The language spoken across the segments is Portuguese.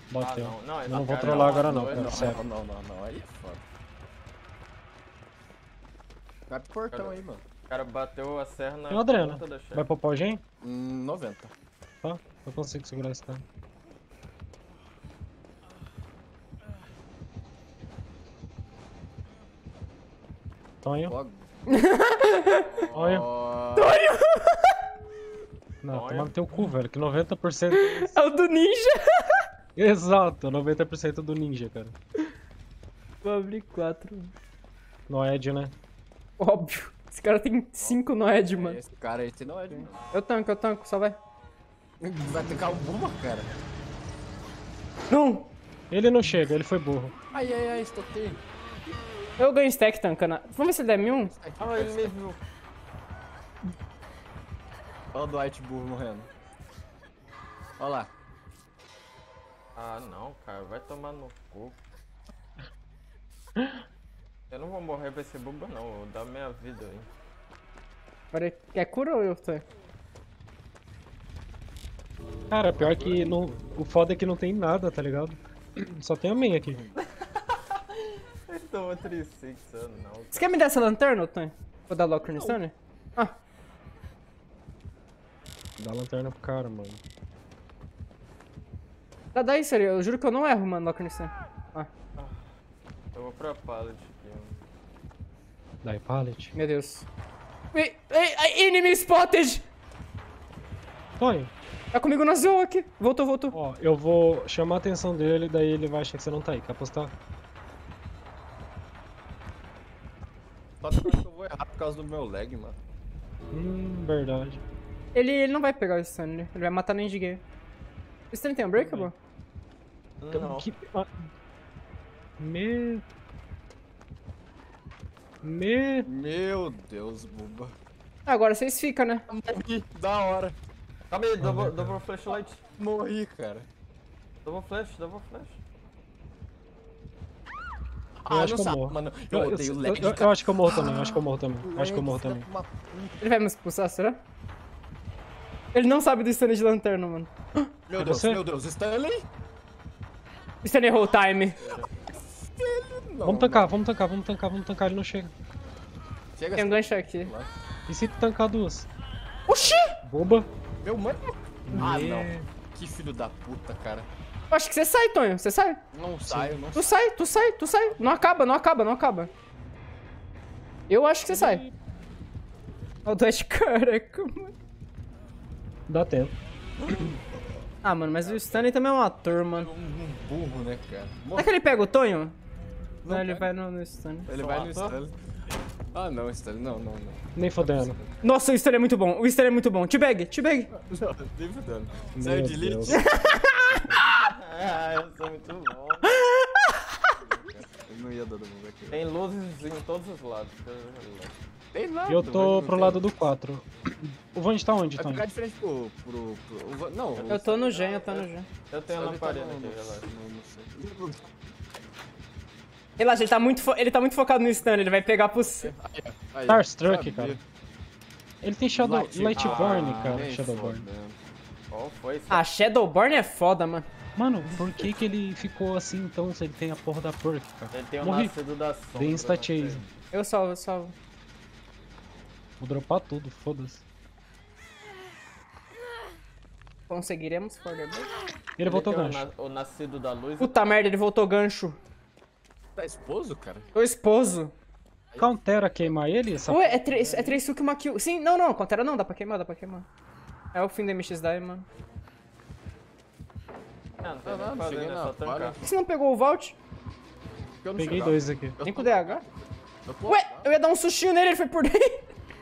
Bateu. Ah, não, Eu não vou trollar agora não, cara. Sério. Não, aí é foda. Vai pro portão aí, mano. O cara bateu a serra na Tem uma drena. ponta da chefe. Vai pro pau-gen? 90. Tá? Eu consigo segurar esse cara. Tonho. Logo. Tonho. Tonho! Não, Tonho. toma no teu cu, velho. Que 90%. É o do ninja. Exato, 90% do ninja, cara. Vou abrir 4. Noed, né? Óbvio. Esse cara tem 5 Noed, mano. Esse cara aí tem Noed, mano. Eu tanco, só vai. Vai tacar uma, cara. Não! Ele não chega, ele foi burro. Ai, estotei. Eu ganho stack tancando. Vamos ver se ele der 1000. Ah, ele me viu. Olha o Dwight burro morrendo. Olha lá. Ah, não, cara. Vai tomar no cu. Eu não vou morrer pra esse buba, não. Vou dar minha vida aí. Agora, quer cura ou eu tô? Cara, pior que não... o foda é que não tem nada, tá ligado? Só tem a main aqui. Ele tomou 3-6, não. Você quer me dar essa lanterna, Tonho? Vou dar logo no Stone? Ah, Dá a lanterna pro cara, mano. dá isso, eu juro que eu não erro, mano, logo no Stone. Ah, Eu vou pra pallet aqui, mano. Dá aí, pallet. meu Deus. Enemy spotted! Tonho, Tá comigo na Zoa aqui. Voltou. ó, eu vou chamar a atenção dele, daí ele vai achar que você não tá aí. Quer apostar? Só que eu acho que eu vou errar por causa do meu lag, mano. Verdade. Ele não vai pegar o stun, ele vai matar no endgame. O stun tem Unbreakable? Não. Meu Deus, buba. Agora vocês ficam, né? Morri, da hora. Calma aí, double flashlight. Morri, cara. Double flash. Eu acho que eu sabe, morro. mano. Eu odeio lag, Eu acho que eu morro também, eu acho que eu morro também. Eu acho que eu morro também. Ele vai me expulsar, será? Ele não sabe do stun de lanterna, mano. Meu você? Deus, Stanley? Stun errou o time. Não, Vamos tancar, ele não chega. Chega Tem um gancho aqui. E se tancar duas? Oxi! Boba. Meu mano. Ah, não. Que filho da puta, cara. Eu acho que você sai, Tonho. Você sai. Não saio, não Tu sai. Não acaba. Eu acho que você sai. Olha o Dash careca, mano. Dá tempo. Ah, mano, mas o Stanley também é um ator, mano. Um burro, né, cara? Será que ele pega o Tonho? Não, ele pega. vai no Stanley. Ele vai no Stanley. Ah, não, Stanley, não. Nem fodendo. Nossa, o Stanley é muito bom. Teabag. Não, nem fudendo. Saiu de elite. Ah, eu sou muito bom. Eu não ia dar double aqui. Tem luzes em todos os lados. Tem nada. Eu tô mas pro não lado tem. do 4. O Vande tá onde, Vai Tony? ficar de frente pro... Não. Eu tô no gen, Eu tenho a lamparina aqui, relaxa. Não sei. Relaxa, ele tá muito focado no Stanley, ele vai pegar pro... Aí, Starstruck, sabia. cara. Ele tem Lightborn, cara. nem Shadowborn. fodendo. Qual foi? Ah, Shadowborn é foda, mano. Mano, por que ele ficou assim então se ele tem a porra da perk, cara? Ele tem o Morri. nascido da sombra. Dei insta né? chase. Eu salvo. Vou dropar tudo, foda-se. Conseguiremos, for the book. Ele voltou que é gancho. o nascido da luz. Puta merda, ele voltou gancho. Tá esposo, cara? Tô esposo. Countera queimar ele? Essa... Ué, é 3 suco e uma kill. Sim, não, Contera não, dá pra queimar. É o fim do MXDI, mano. Ah, não tem Não, nem o que fazer, cheguei né? na Só tancar. palha. Por que você não pegou o Vault? Eu não Peguei chegava. 2 aqui. Nem com o DH. Eu tô- Ué, eu ia dar um sustinho nele, ele foi por dentro.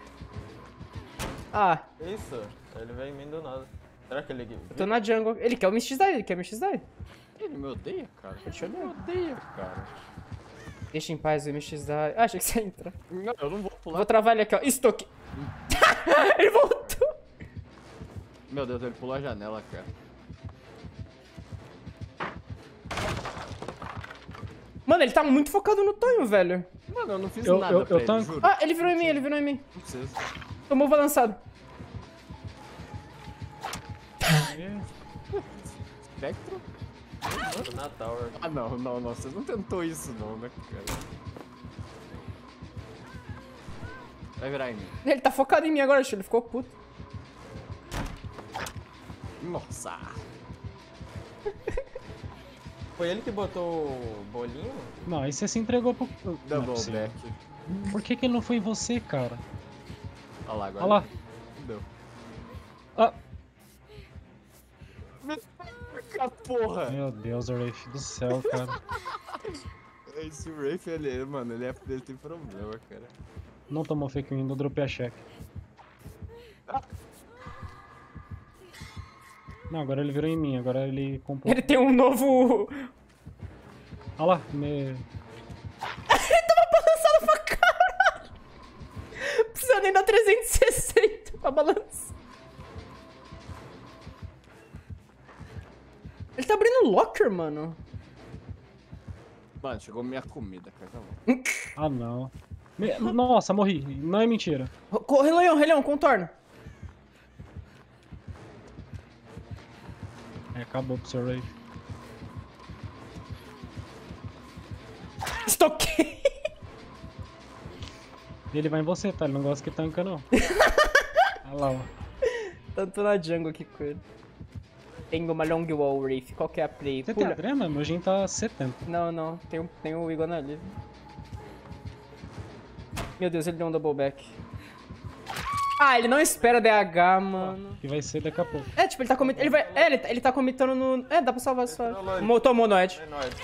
Ah, Isso, ele veio em mim do nada. Será que ele... eu tô na jungle. Ele quer o MXDI, Ele me odeia, cara. Deixa eu Ele ver. me odeia, cara. Deixa em paz o MXDI. Ah, achei que você ia entrar. Não, eu não vou pular. Vou travar ele aqui, ó. Estoque. Ele voltou. Meu Deus, ele pulou a janela, cara. Mano, ele tá muito focado no Tonho, velho. Mano, eu não fiz Eu- nada eu- pra eu ele, tanco. juro. Ah, ele virou em mim. Não precisa. Tomou o balançado. Spectro? Tô na tower. Ah, não, não, não. Você não tentou isso, não, né, cara? Vai virar em mim. Ele tá focado em mim agora, ele ficou puto. Nossa. Foi ele que botou o bolinho? Não, aí você se entregou pro... Não é Double possível. back. Por que que ele não foi em você, cara? Olha lá agora. Olha lá. Deu. Ah, Ah, porra! meu Deus, Rafe do céu, cara. Esse Rafe, mano, ele tem problema, cara. Não tomou fake win, eu dropei a cheque. Não, agora ele virou em mim, agora ele comprou... Ele tem um novo... Olha lá, me... Ele tava balançando pra caralho. Precisa nem dar 360 pra balançar. Ele tá abrindo locker, mano. Mano, chegou minha comida, cara. Tá bom. Ah, não. Nossa, morri. Não é mentira. Rei Leão, contorna. É, acabou pro seu Rafe. Estoquei. Ele vai em você, tá? Ele não gosta que tanca, não. Olha lá, ó. Tanto na jungle aqui com ele. Tenho uma long wall, Rafe. Qual que é a play? Você tem adrena? Meu gen tá 70. Não. Tem o Iguana ali. Meu Deus, ele deu um double back. Ah, ele não espera DH, mano. Que vai ser daqui a pouco. É, tipo, ele tá comitando. Ele vai. É, ele tá comitando no. É, dá pra salvar só. Entrou Tomou Noed. É nóis.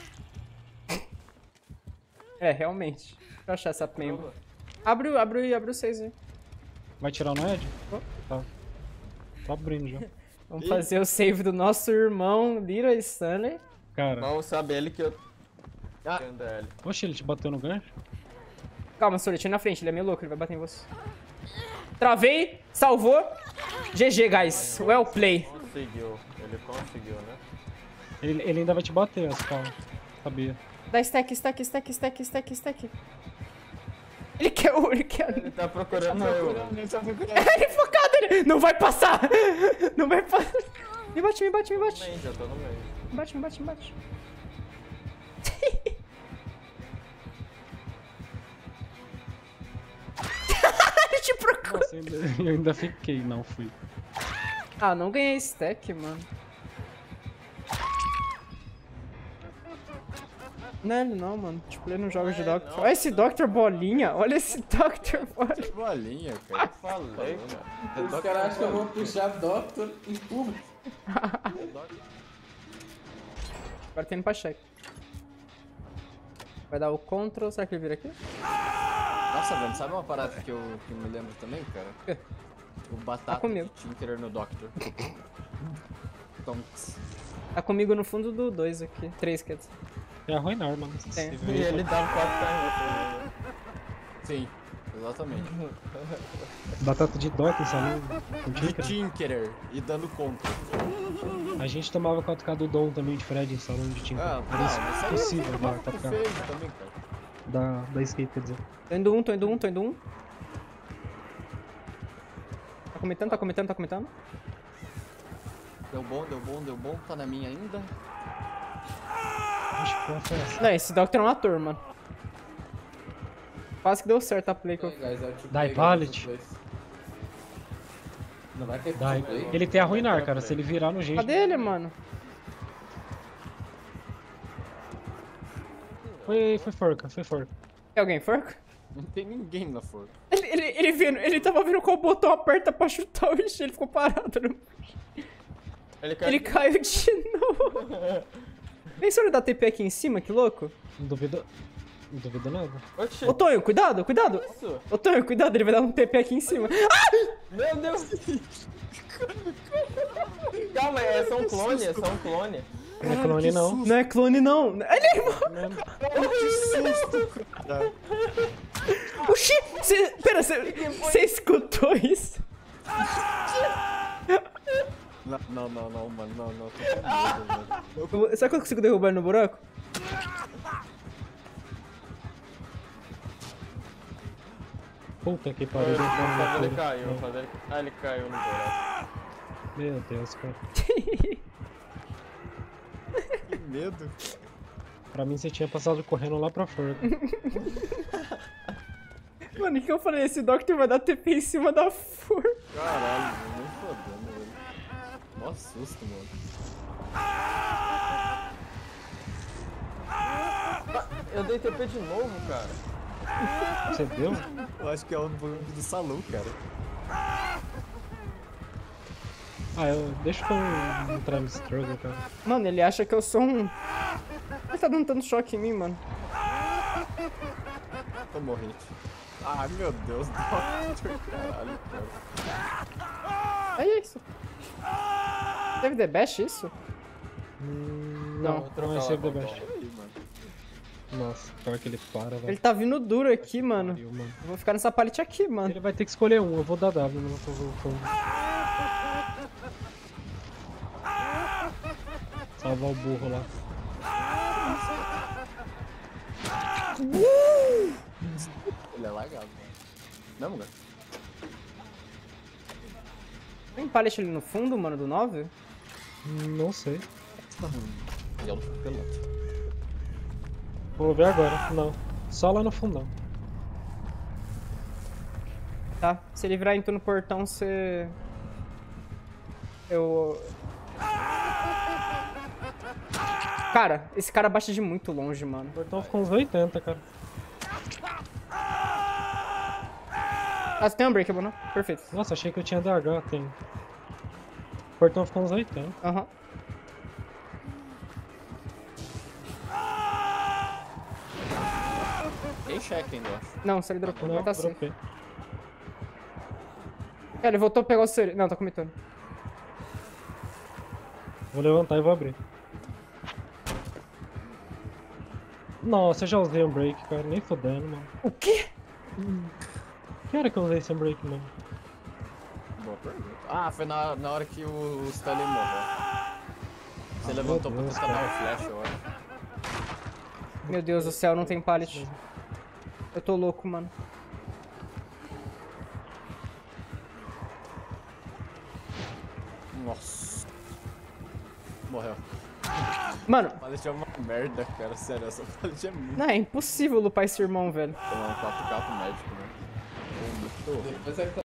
É, realmente. Deixa eu achar essa memba. Abre o 6 aí. Vai tirar o Noed? Tá. Tô abrindo já. Vamos fazer o save do nosso irmão Little Stanley. Cara. Mal sabe ele que eu... Tenho DL. Poxa, ele te bateu no gancho? Calma, Soletinho na frente, ele é meio louco, ele vai bater em você. Travei, salvou. GG, guys. Well play. Conseguiu. Ele conseguiu, né? Ele ainda vai te bater, as calma. Sabia. Dá stack. Ele quer o. Ele tá procurando eu. Ele focado, ele. Não vai passar! Não vai passar. Me bate. Meio, já tô no meio. Me bate. Ele te procura. Nossa, eu ainda fiquei, não fui. Ah, não ganhei stack, mano. Não, mano. Tipo, ele não joga de Doctor. não. Olha esse Doctor bolinha. Olha esse Doctor bolinha. Bolinha, cara. Eu falei, cara. Os caras acham que eu vou puxar Doctor em público. Agora tem indo pra check. Vai dar o control. Será que ele vira aqui? Nossa, velho, sabe uma parada que eu me lembro também, cara? quê? O batata Tá comigo. de Tinkerer no Doctor. Tonks. Tá comigo no fundo do 2 aqui. 3, quer dizer. É arruinar, mano. Tem. E ele dá um 4 times. Sim, exatamente. Batata de dock, sabe? Com De Tinker. Tinkerer e dando contra. A gente tomava 4K do Dom também de Fred em salão de Tinker. Ah, Era não, mas aí impossível eu dar marco 4K. feio também, cara. Da escape, quer dizer. Tô indo um. Tá comentando. Deu bom, tá na minha ainda. Acho que foi essa. Não, esse Doctor é um ator, mano. Quase que deu certo a play que eu... Guys, eu te Die pego Pallet. nesses dois. Não vai ter Dai. play. Ele tem arruinar, cara. Se ele virar no gente. Cadê ele, mano? Foi forca. Tem alguém forca? Não tem ninguém na forca. Ele tava vendo qual botão aperta pra chutar o bicho, ele ficou parado. Ele caiu de novo. Vem se ele dar TP aqui em cima, que louco. Não duvido nada. Oxi, Ô Tonho, cuidado. isso? Ô Tonho, cuidado, ele vai dar um TP aqui em cima. Ah! Meu Deus! Calma, é só um clone, Não é clone, não. Não é clone, não. Ele... Que susto, cara. Oxi! Pera, você escutou isso? Não, mano, não. Tô com medo, velho. Será que eu consigo derrubar ele no buraco? Puta que pariu. Vou fazer ele Meu caiu, Ah, ele caiu no buraco. Deus, cara. medo. Pra mim você tinha passado correndo lá pra fora. Mano, o que eu falei? Esse Doctor vai dar TP em cima da forca. Caralho, mano, nem fodendo, velho. Mó susto, mano. Eu dei TP de novo, cara. Você deu? Eu acho que é o bug do salão, cara. Deixa eu entrar no struggle, cara. Mano, ele acha que eu sou um... Ele tá dando tanto choque em mim, mano. Tô morrendo. Ai, meu Deus, Doctor, caralho, cara. É isso. Teve The Bash isso? Não, não é Save the Best. Aí, mano. Nossa, pior que ele para, velho. Ele tá vindo duro aqui, mano. Pariu, mano. Eu vou ficar nessa pallet aqui, mano. Ele vai ter que escolher um, eu vou dar W, não tô voltando. Salvar o burro lá. Ele é lagado, mano. Não, mano. Tem pallet ali no fundo, mano, do 9? Não sei. Yellow pelota. Vou ver agora. Não. Só lá no fundão. Tá. Se ele virar então no portão, você... Cara, esse cara bate de muito longe, mano. O portão ficou uns 80, cara. Ah, você tem um Unbreakable, não? Perfeito. Nossa, achei que eu tinha DH, tem. O portão ficou uns 80. Aham. Tem check ainda, eu acho. Não, se ele dropou, Não, mas tá safe. dropei. É, ele voltou a pegar o seu... Não, tá comitando. Vou levantar e vou abrir. Nossa, eu já usei um break, cara. Nem fodendo, mano. O quê? Que hora que eu usei esse break, mano? Boa pergunta. Ah, foi na hora que o Stanley morreu. Você levantou pra Deus, tentar dar cara. o flash, eu acho. Meu Deus do céu, não tem pallet. Eu tô louco, mano. Nossa. Morreu. Mano, Pallet é uma merda, cara. Sério, essa pallet é muito... não, é impossível lupar esse irmão, velho. Tomar um 4K médico, né? Muito horrível. Depois é que